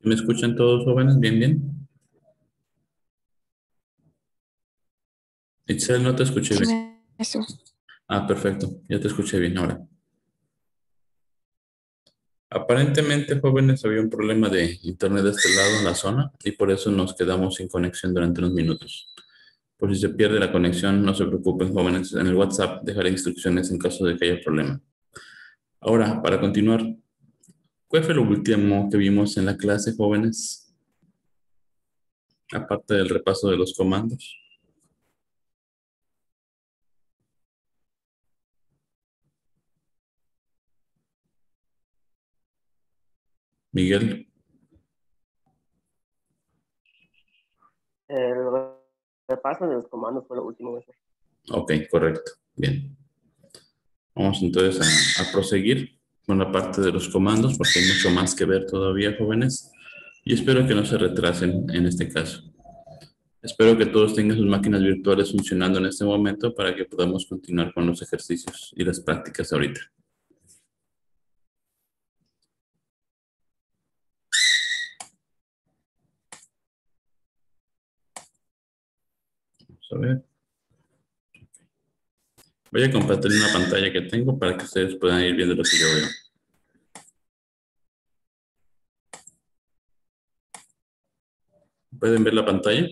¿Me escuchan todos jóvenes? Bien, bien. Itzel, no te escuché Sí, bien. maestro. Ah, perfecto. Ya te escuché bien ahora. Aparentemente, jóvenes, había un problema de internet de este lado en la zona y por eso nos quedamos sin conexión durante unos minutos. Por si se pierde la conexión, no se preocupen, jóvenes. En el WhatsApp dejaré instrucciones en caso de que haya problema. Ahora, para continuar, ¿cuál fue lo último que vimos en la clase, jóvenes? Aparte del repaso de los comandos. Miguel. El repaso de los comandos fue lo último. Ok, correcto. Bien. Vamos entonces a proseguir con la parte de los comandos porque hay mucho más que ver todavía, jóvenes. Y espero que no se retrasen en este caso. Espero que todos tengan sus máquinas virtuales funcionando en este momento para que podamos continuar con los ejercicios y las prácticas ahorita. Vamos a ver. Voy a compartir una pantalla que tengo para que ustedes puedan ir viendo lo que yo veo. ¿Pueden ver la pantalla?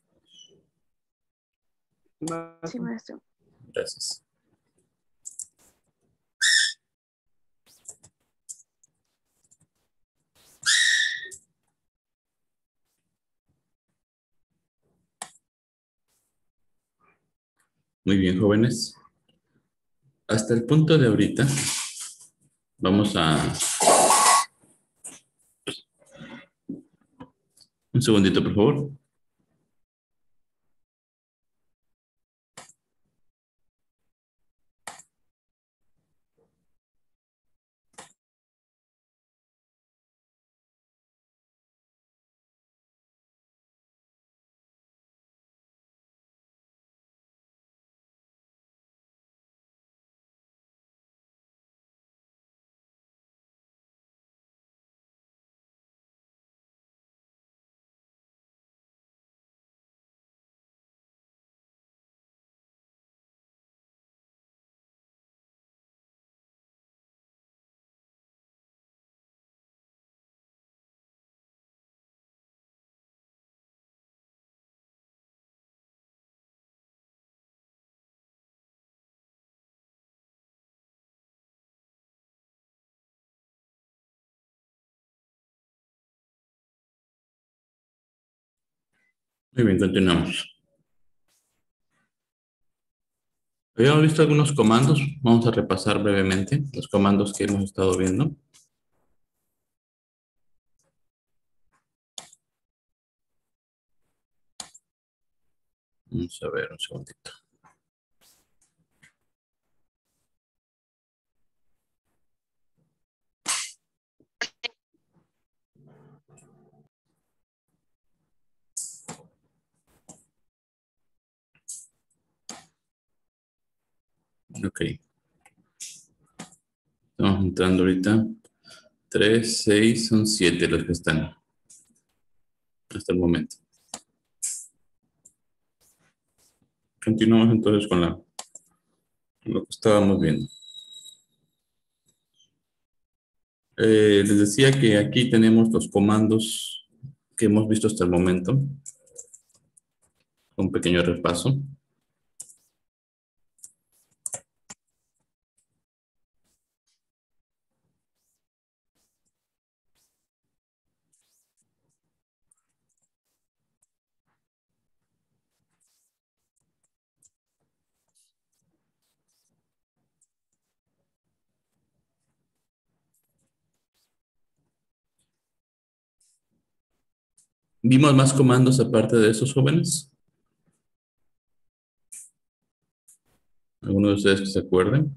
Sí, maestro. Gracias. Muy bien, jóvenes. Hasta el punto de ahorita, vamos a... Un segundito, por favor. Muy bien, continuamos. Habíamos visto algunos comandos. Vamos a repasar brevemente los comandos que hemos estado viendo. Vamos a ver un segundito. Ok. Estamos entrando ahorita. 3, 6, son 7 los que están hasta el momento. Continuamos entonces con lo que estábamos viendo. Les decía que aquí tenemos los comandos que hemos visto hasta el momento. Un pequeño repaso. ¿Vimos más comandos aparte de esos, jóvenes? ¿Alguno de ustedes que se acuerden?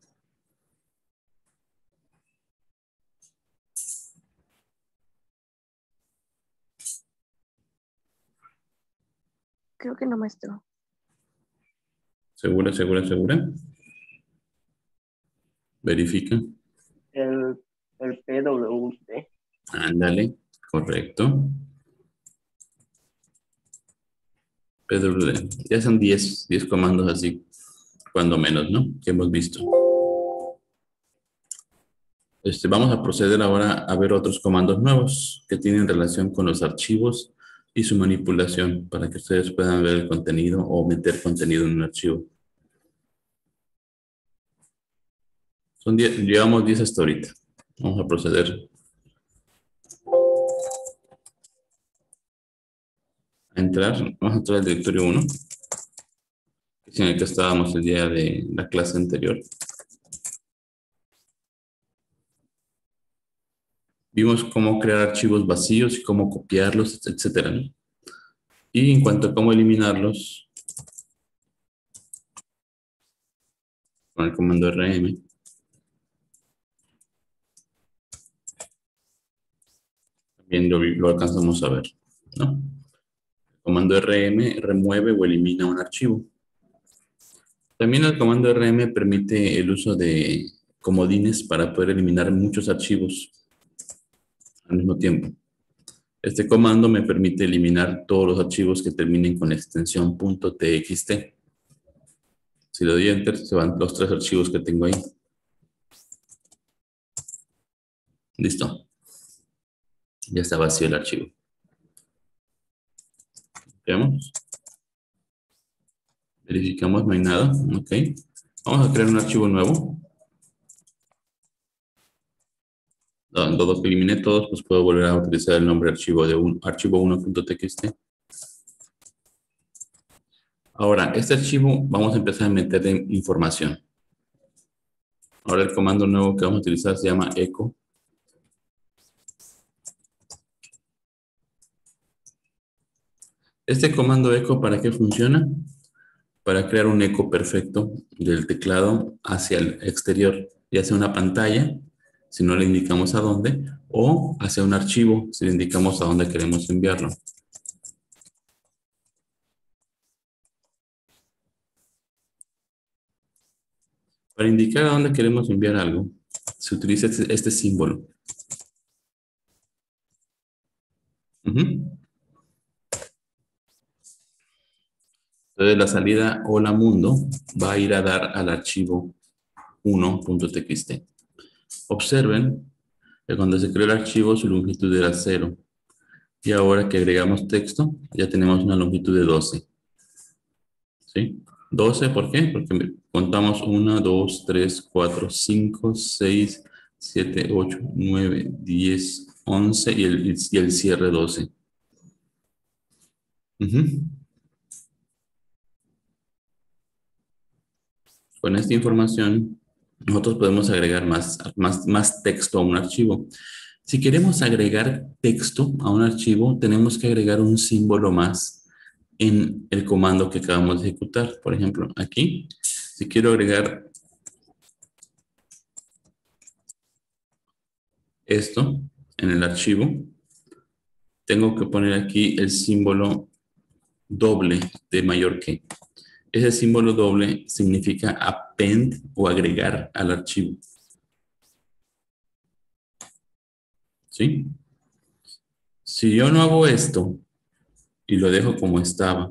Creo que no, maestro. ¿Segura, segura, segura? Verifica. El PWC. Ándale. Correcto. PWD. Ya son 10 comandos así, cuando menos, ¿no? Que hemos visto. Vamos a proceder ahora a ver otros comandos nuevos que tienen relación con los archivos y su manipulación para que ustedes puedan ver el contenido o meter contenido en un archivo. Llevamos 10 hasta ahorita. Vamos a proceder a entrar. Vamos a entrar al directorio 1, que es en el que estábamos el día de la clase anterior. Vimos cómo crear archivos vacíos y cómo copiarlos, etcétera, ¿no? Y en cuanto a cómo eliminarlos, con el comando rm, también lo alcanzamos a ver, ¿no? El comando rm remueve o elimina un archivo. También el comando rm permite el uso de comodines para poder eliminar muchos archivos al mismo tiempo. Este comando me permite eliminar todos los archivos que terminen con la extensión .txt. Si le doy Enter, se van los 3 archivos que tengo ahí. Listo. Ya está vacío el archivo. Veamos. Verificamos, no hay nada. Ok. Vamos a crear un archivo nuevo. Dado que eliminé todos, pues puedo volver a utilizar el nombre archivo de archivo 1.txt. Ahora, este archivo vamos a empezar a meterle información. Ahora el comando nuevo que vamos a utilizar se llama echo. Este comando echo, ¿para qué funciona? Para crear un eco perfecto del teclado hacia el exterior, ya sea una pantalla, si no le indicamos a dónde, o hacia un archivo, si le indicamos a dónde queremos enviarlo. Para indicar a dónde queremos enviar algo, se utiliza este símbolo. Entonces la salida hola mundo va a ir a dar al archivo 1.txt. Observen que cuando se creó el archivo su longitud era 0. Y ahora que agregamos texto, ya tenemos una longitud de 12. ¿Sí? 12, ¿por qué? Porque contamos 1, 2, 3, 4, 5, 6, 7, 8, 9, 10, 11 y el cierre 12. Con esta información, nosotros podemos agregar más texto a un archivo. Si queremos agregar texto a un archivo, tenemos que agregar un símbolo más en el comando que acabamos de ejecutar. Por ejemplo, aquí, si quiero agregar esto en el archivo, tengo que poner aquí el símbolo doble de mayor que. Ese símbolo doble significa append o agregar al archivo. ¿Sí? Si yo no hago esto y lo dejo como estaba,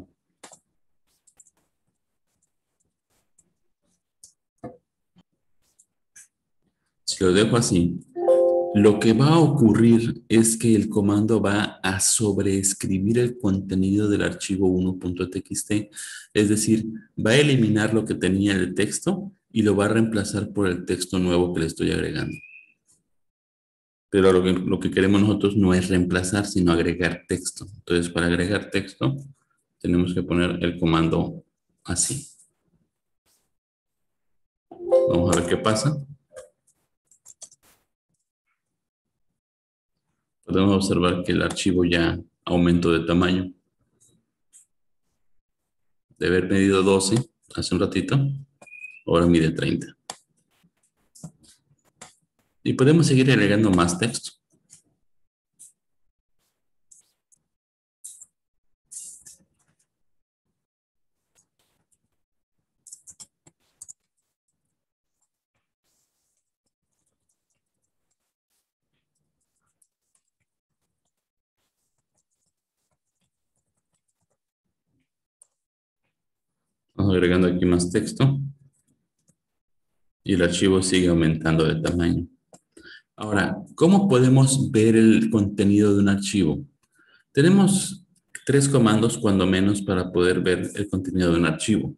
si lo dejo así, lo que va a ocurrir es que el comando va a sobreescribir el contenido del archivo 1.txt, es decir, va a eliminar lo que tenía el texto y lo va a reemplazar por el texto nuevo que le estoy agregando. Pero lo que queremos nosotros no es reemplazar, sino agregar texto. Entonces, para agregar texto, tenemos que poner el comando así. Vamos a ver qué pasa. Podemos observar que el archivo ya aumentó de tamaño. De haber medido 12 hace un ratito, ahora mide 30. Y podemos seguir agregando más texto. agregando aquí más texto. Y el archivo sigue aumentando de tamaño. Ahora, ¿cómo podemos ver el contenido de un archivo? Tenemos 3 comandos, cuando menos, para poder ver el contenido de un archivo.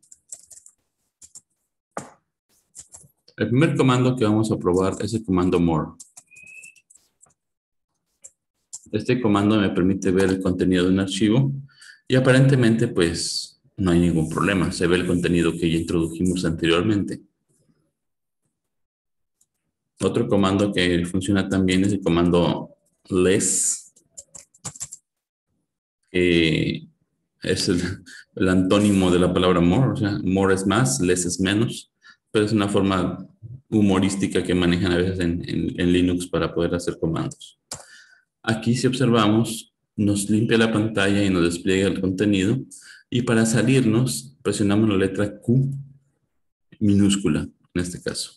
El primer comando que vamos a probar es el comando more. Este comando me permite ver el contenido de un archivo y aparentemente pues no hay ningún problema. Se ve el contenido que ya introdujimos anteriormente. Otro comando que funciona también es el comando less, que es el antónimo de la palabra more. O sea, more es más, less es menos, pero es una forma humorística que manejan a veces en Linux para poder hacer comandos. Aquí, si observamos, nos limpia la pantalla y nos despliega el contenido. Y para salirnos, presionamos la letra Q minúscula, en este caso.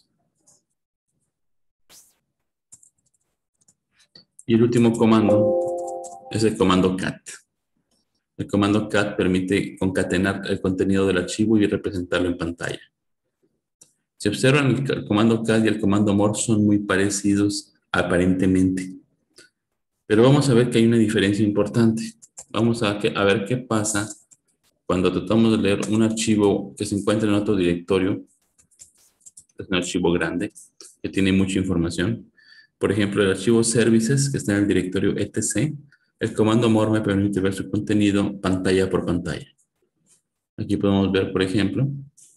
Y el último comando es el comando cat. El comando cat permite concatenar el contenido del archivo y representarlo en pantalla. Si observan, el comando cat y el comando more son muy parecidos aparentemente. Pero vamos a ver que hay una diferencia importante. Vamos a ver qué pasa cuando tratamos de leer un archivo que se encuentra en otro directorio. Es un archivo grande que tiene mucha información. Por ejemplo, el archivo services que está en el directorio etc. El comando more me permite ver su contenido pantalla por pantalla. Aquí podemos ver, por ejemplo,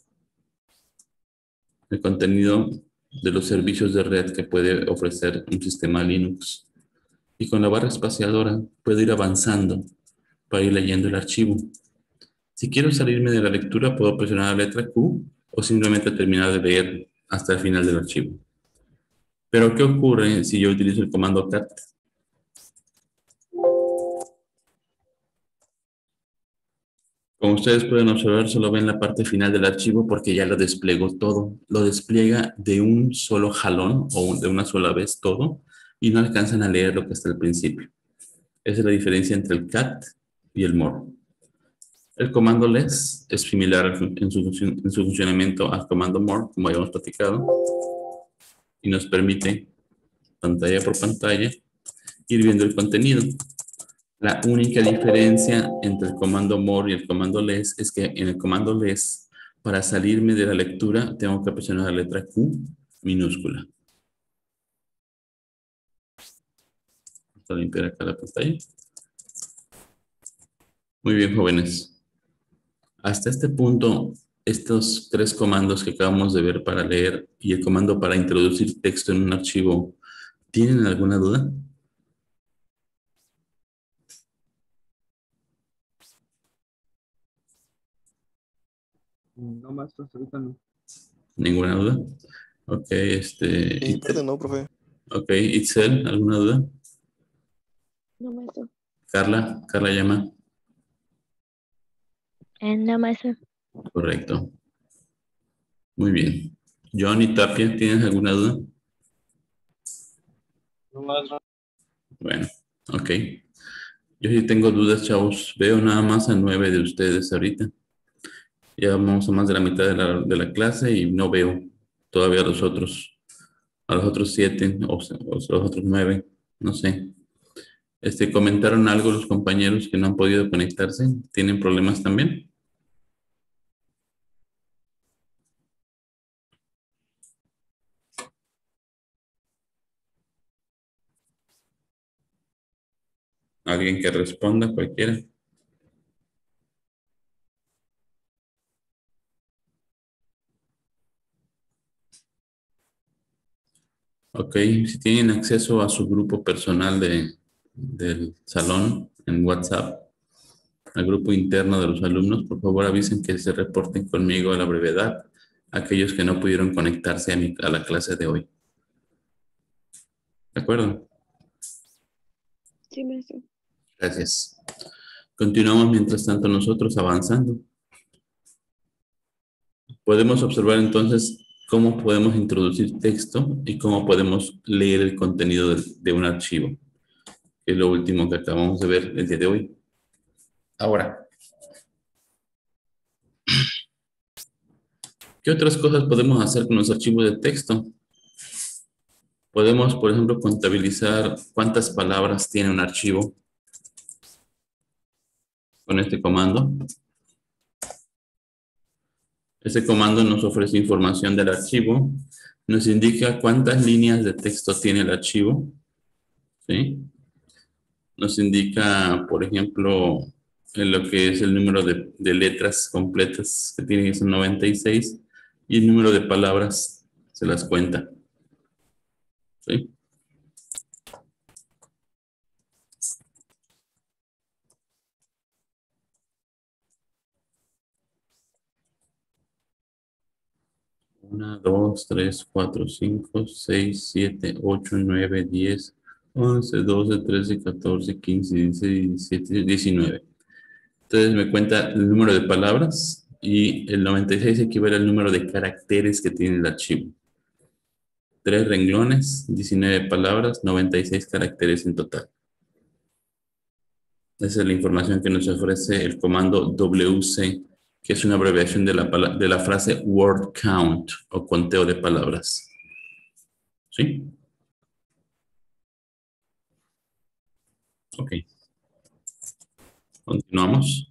el contenido de los servicios de red que puede ofrecer un sistema Linux. Y con la barra espaciadora puedo ir avanzando para ir leyendo el archivo. Si quiero salirme de la lectura, puedo presionar la letra Q o simplemente terminar de leer hasta el final del archivo. Pero, ¿qué ocurre si yo utilizo el comando cat? Como ustedes pueden observar, solo ven la parte final del archivo porque ya lo desplegó todo. Lo despliega de un solo jalón o de una sola vez todo y no alcanzan a leer lo que está al principio. Esa es la diferencia entre el cat y el more. El comando less es similar en su funcionamiento al comando more, como habíamos platicado, y nos permite, pantalla por pantalla, ir viendo el contenido. La única diferencia entre el comando more y el comando less es que en el comando less, para salirme de la lectura, tengo que presionar la letra Q minúscula. Vamos a limpiar acá la pantalla. Muy bien, jóvenes. Hasta este punto, estos 3 comandos que acabamos de ver para leer y el comando para introducir texto en un archivo, ¿tienen alguna duda? No, maestro, hasta ahorita no. ¿Ninguna duda? Ok, Mi parte no, profe. Ok, Itzel, ¿alguna duda? No, maestro. Carla llama. No, maestro. Correcto. Muy bien. Johnny Tapia, ¿tienes alguna duda? No, maestro. Bueno, ok. Yo sí tengo dudas, chavos. Veo nada más a 9 de ustedes ahorita. Ya vamos a más de la mitad de la clase y no veo todavía a los otros 7 o los otros 9. No sé. ¿Comentaron algo los compañeros que no han podido conectarse? ¿Tienen problemas también? ¿Alguien que responda? Cualquiera. Ok, si tienen acceso a su grupo personal del salón en WhatsApp, al grupo interno de los alumnos, por favor avisen que se reporten conmigo a la brevedad aquellos que no pudieron conectarse a la clase de hoy. ¿De acuerdo? Sí, maestro. Gracias. Continuamos mientras tanto nosotros avanzando. Podemos observar entonces cómo podemos introducir texto y cómo podemos leer el contenido de un archivo, que es lo último que acabamos de ver el día de hoy. Ahora, ¿Qué otras cosas podemos hacer con los archivos de texto? Podemos, por ejemplo, contabilizar cuántas palabras tiene un archivo con este comando. Este comando nos ofrece información del archivo, nos indica cuántas líneas de texto tiene el archivo, ¿sí? Nos indica, por ejemplo, en lo que es el número de letras completas, que tiene que ser 96, y el número de palabras se las cuenta, ¿sí? Una, dos, tres, cuatro, cinco, seis, siete, ocho, nueve, 10, 11, 12, 13, 14, 15, 16, 17, 19. Entonces me cuenta el número de palabras y el 96 equivale al número de caracteres que tiene el archivo. 3 renglones, 19 palabras, 96 caracteres en total. Esa es la información que nos ofrece el comando WC, que es una abreviación de la frase word count o conteo de palabras. ¿Sí? Ok. Continuamos.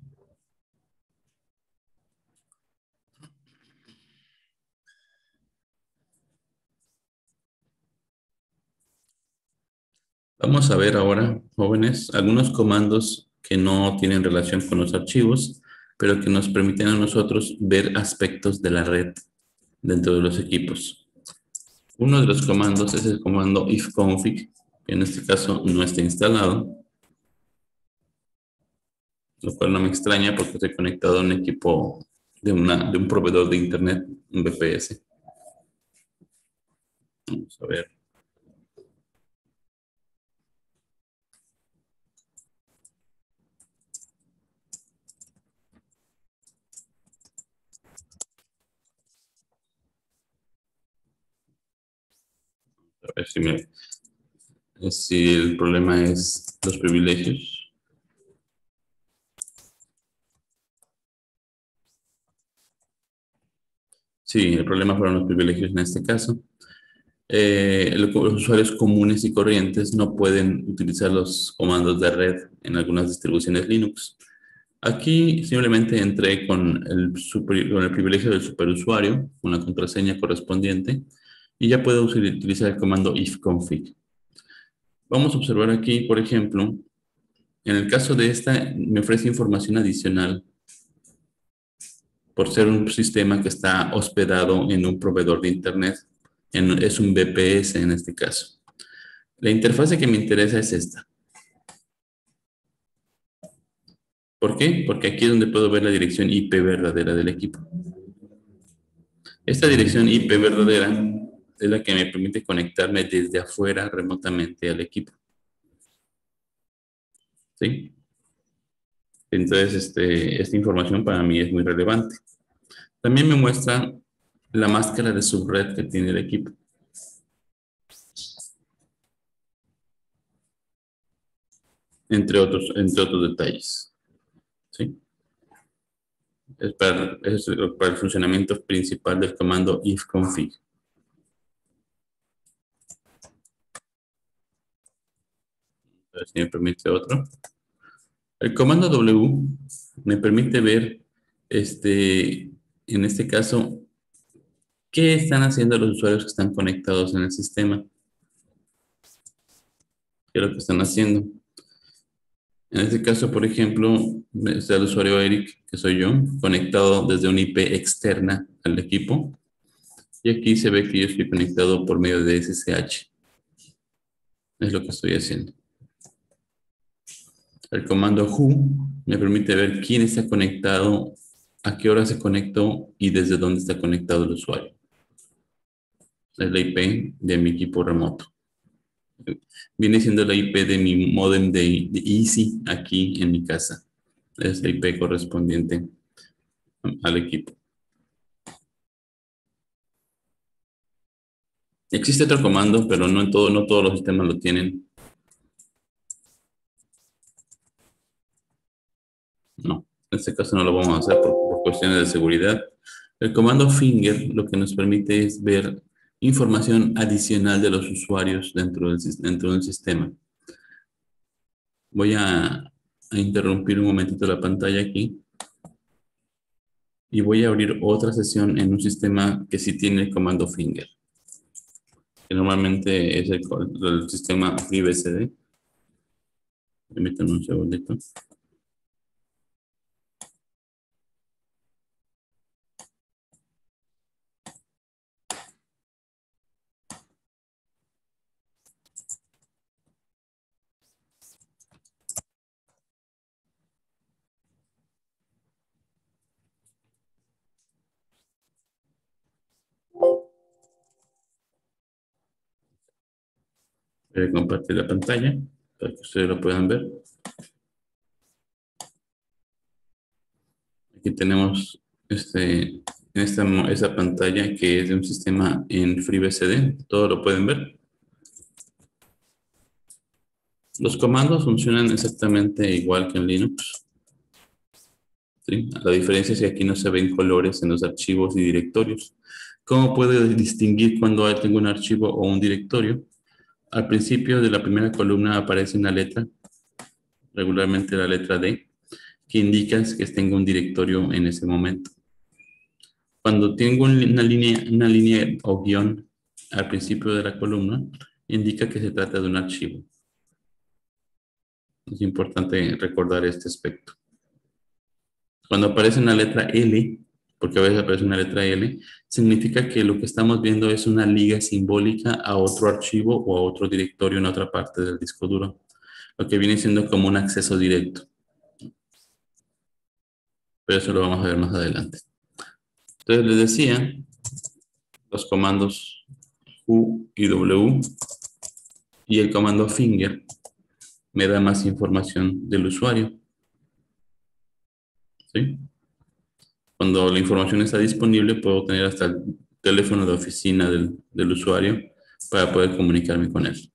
Vamos a ver ahora, jóvenes, algunos comandos que no tienen relación con los archivos, pero que nos permiten a nosotros ver aspectos de la red dentro de los equipos. Uno de los comandos es el comando ifconfig, que en este caso no está instalado, lo cual no me extraña porque estoy conectado a un equipo de un proveedor de internet, un VPS. Vamos a ver. A ver si el problema es los privilegios. Sí, el problema fueron los privilegios en este caso. Los usuarios comunes y corrientes no pueden utilizar los comandos de red en algunas distribuciones Linux. Aquí simplemente entré con con el privilegio del superusuario, con la contraseña correspondiente, y ya puedo utilizar el comando ifconfig. Vamos a observar aquí, por ejemplo, en el caso de esta, me ofrece información adicional por ser un sistema que está hospedado en un proveedor de Internet. Es un VPS en este caso. La interfase que me interesa es esta. ¿Por qué? Porque aquí es donde puedo ver la dirección IP verdadera del equipo. Esta dirección IP verdadera es la que me permite conectarme desde afuera remotamente al equipo. ¿Sí? Entonces, esta información para mí es muy relevante. También me muestra la máscara de subred que tiene el equipo. Entre otros detalles. ¿Sí? Es para el funcionamiento principal del comando ifconfig. Entonces, si me permite otro. El comando W me permite ver, en este caso, qué están haciendo los usuarios que están conectados en el sistema. ¿Qué es lo que están haciendo? En este caso, por ejemplo, está el usuario Eric, que soy yo, conectado desde una IP externa al equipo. Y aquí se ve que yo estoy conectado por medio de SSH. Es lo que estoy haciendo. El comando who me permite ver quién está conectado, a qué hora se conectó y desde dónde está conectado el usuario. Es la IP de mi equipo remoto. Viene siendo la IP de mi modem de Easy aquí en mi casa. Es la IP correspondiente al equipo. Existe otro comando, pero no todos los sistemas lo tienen. No, en este caso no lo vamos a hacer por cuestiones de seguridad. El comando finger lo que nos permite es ver información adicional de los usuarios dentro del sistema. Voy a interrumpir un momentito la pantalla aquí y voy a abrir otra sesión en un sistema que sí tiene el comando finger, que normalmente es el sistema FreeBSD. Permítanme un segundito. Voy a compartir la pantalla para que ustedes lo puedan ver. Aquí tenemos esta pantalla que es de un sistema en FreeBSD. Todo lo pueden ver. Los comandos funcionan exactamente igual que en Linux. ¿Sí? La diferencia es que aquí no se ven colores en los archivos y directorios. ¿Cómo puedo distinguir cuando tengo un archivo o un directorio? Al principio de la primera columna aparece una letra, regularmente la letra D, que indica que tengo un directorio en ese momento. Cuando tengo una línea o guión al principio de la columna, indica que se trata de un archivo. Es importante recordar este aspecto. Cuando aparece una letra L, porque a veces aparece una letra L, significa que lo que estamos viendo es una liga simbólica a otro archivo o a otro directorio en otra parte del disco duro, lo que viene siendo como un acceso directo. Pero eso lo vamos a ver más adelante. Entonces les decía, los comandos U y W y el comando finger me da más información del usuario. ¿Sí? Cuando la información está disponible, puedo tener hasta el teléfono de oficina del usuario para poder comunicarme con él.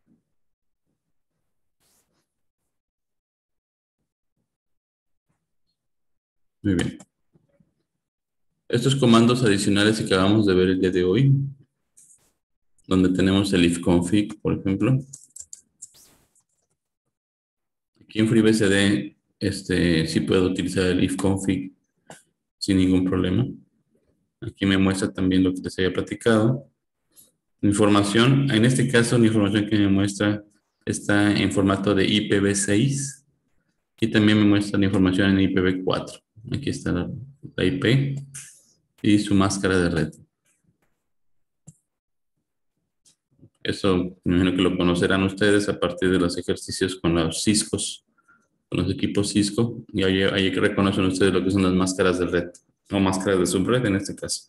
Muy bien. Estos comandos adicionales que acabamos de ver el día de hoy, donde tenemos el ifconfig, por ejemplo. Aquí en FreeBSD, sí puedo utilizar el ifconfig sin ningún problema. Aquí me muestra también lo que les había platicado. Información, en este caso la información que me muestra está en formato de IPv6 y también me muestra la información en IPv4. Aquí está la IP y su máscara de red. Eso me imagino que lo conocerán ustedes a partir de los ejercicios con los Ciscos, con los equipos Cisco, y ahí reconocen ustedes lo que son las máscaras de red, o máscaras de subred en este caso.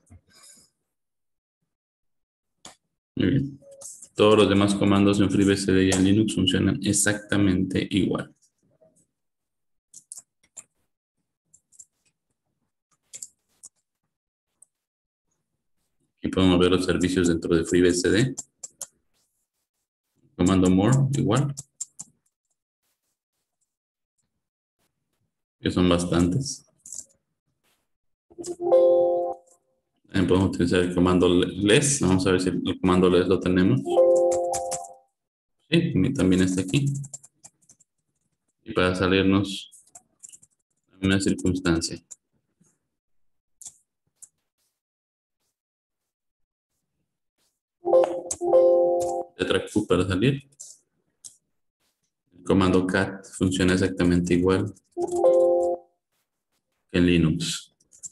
Muy bien. Todos los demás comandos en FreeBSD y en Linux funcionan exactamente igual. Aquí podemos ver los servicios dentro de FreeBSD. Comando more, igual. Que son bastantes. También podemos utilizar el comando less. Vamos a ver si el comando less lo tenemos. Sí, también está aquí. Y para salirnos a una circunstancia. Letra Q para salir. El comando cat funciona exactamente igual que en Linux.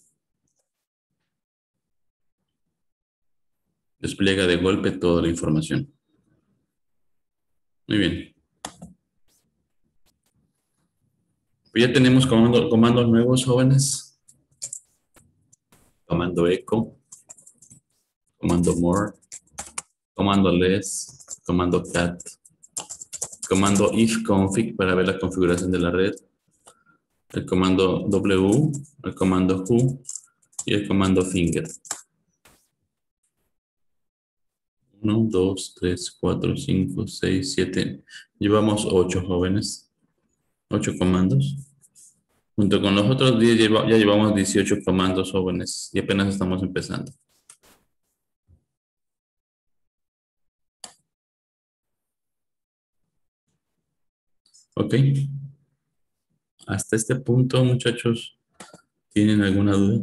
Despliega de golpe toda la información. Muy bien. Pues ya tenemos comandos nuevos, jóvenes. Comando echo, comando more, comando less, comando cat, comando ifconfig para ver la configuración de la red, el comando W, el comando who y el comando finger. 1, 2, 3, 4, 5, 6, 7. Llevamos 8, jóvenes. 8 comandos. Junto con los otros 10 ya llevamos 18 comandos, jóvenes, y apenas estamos empezando. Ok. Hasta este punto, muchachos, ¿tienen alguna duda?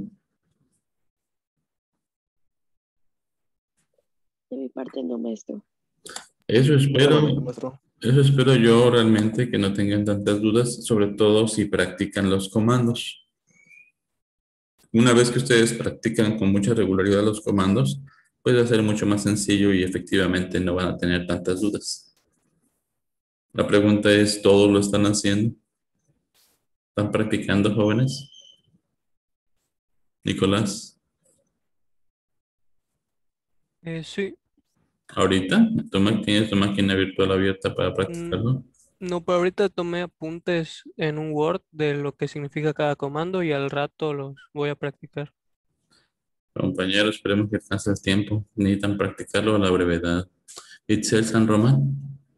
De mi parte no, maestro. Eso espero, Maestro. eso espero yo realmente, que no tengan tantas dudas, sobre todo si practican los comandos. Una vez que ustedes practican con mucha regularidad los comandos, pues va a ser mucho más sencillo y efectivamente no van a tener tantas dudas. La pregunta es, ¿todos lo están haciendo? ¿Están practicando, jóvenes? Nicolás, Sí, ¿ahorita? ¿Tienes tu máquina virtual abierta para mm, practicarlo? no, pero ahorita tomé apuntes en un Word de lo que significa cada comando y al rato los voy a practicar. Compañeros, esperemos que alcance el tiempo. Necesitan practicarlo a la brevedad. Itzel San Román.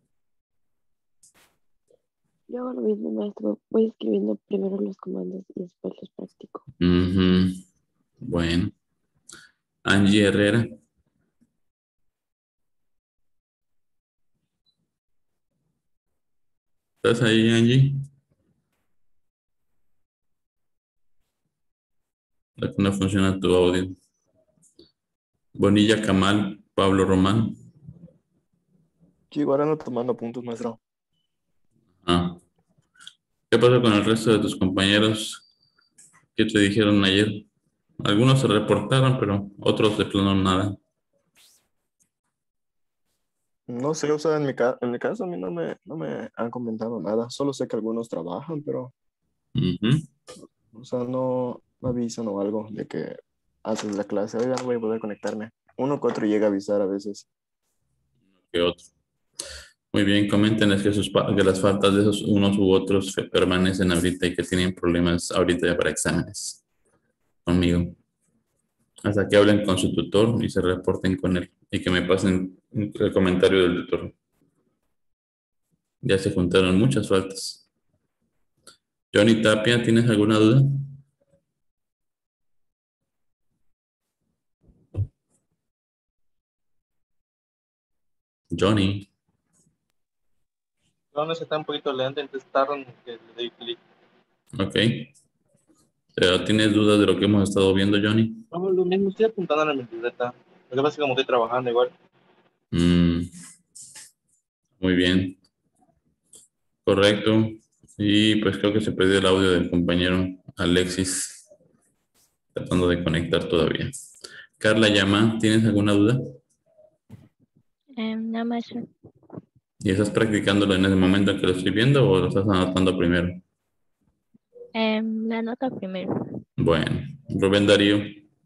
Yo hago lo mismo, maestro. Voy escribiendo primero los comandos y después los practico. Ujú. Bueno. Angie Herrera. ¿Estás ahí, Angie? La que no funciona tu audio. Bonilla Camal, Pablo Román. Sí, igual ando tomando puntos, maestro. Ah. ¿Qué pasó con el resto de tus compañeros? ¿Qué te dijeron ayer? Algunos se reportaron, pero otros de plano nada. No sé, o sea, en mi caso a mí no me han comentado nada. Solo sé que algunos trabajan, pero, Ujú. o sea, no avisan o algo de que antes de la clase, oiga, no voy a poder conectarme. Uno que otro llega a avisar a veces. ¿Qué otro? Muy bien, coméntenles que las faltas de esos unos u otros permanecen ahorita y que tienen problemas ahorita ya para exámenes conmigo. Hasta que hablen con su tutor y se reporten con él y que me pasen el comentario del tutor. Ya se juntaron muchas faltas. Johnny Tapia, ¿tienes alguna duda? Johnny, No, no, está un poquito lento, entonces tardan que le doy clic. ok. Pero ¿tienes dudas de lo que hemos estado viendo, Johnny? No, lo mismo, estoy apuntando en la libreta. Lo que pasa es que como estoy trabajando igual. Mm, muy bien, correcto. Y pues creo que se perdió el audio del compañero Alexis, tratando de conectar todavía. Carla Llama, ¿tienes alguna duda? No, maestro. ¿Y estás practicándolo en ese momento en que lo estoy viendo o lo estás anotando primero? La nota primero. Bueno, Rubén Darío.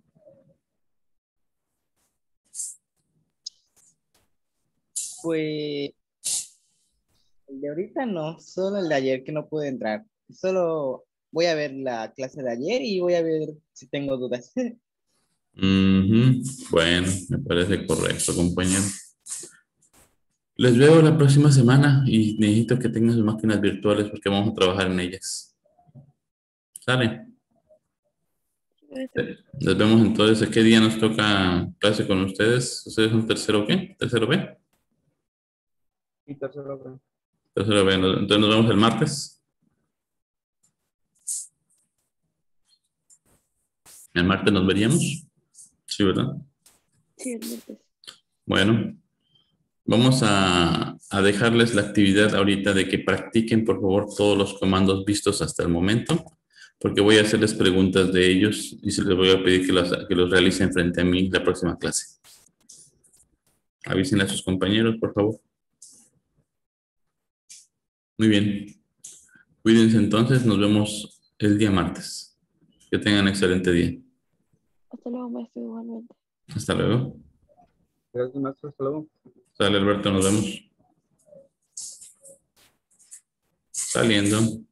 Pues el de ahorita no, solo el de ayer que no pude entrar. Solo voy a ver la clase de ayer y voy a ver si tengo dudas. Ujú. Bueno, me parece correcto, compañero. Les veo la próxima semana y necesito que tengan sus máquinas virtuales porque vamos a trabajar en ellas. ¿Sale? Maestro. Les vemos entonces. ¿Qué día nos toca clase con ustedes? ¿Ustedes son tercero qué? ¿Tercero B? Y tercero, creo. Tercero B. Entonces nos vemos el martes. El martes nos veríamos. Sí, ¿verdad? Sí, el martes. Bueno, vamos a dejarles la actividad ahorita de que practiquen, por favor, todos los comandos vistos hasta el momento, porque voy a hacerles preguntas de ellos y se les voy a pedir que los realicen frente a mí la próxima clase. Avisen a sus compañeros, por favor. Muy bien. Cuídense entonces, nos vemos el día martes. Que tengan un excelente día. Hasta luego, maestro, igualmente. Hasta luego. Gracias, maestro. Hasta luego. Sale Alberto, nos vemos. Saliendo.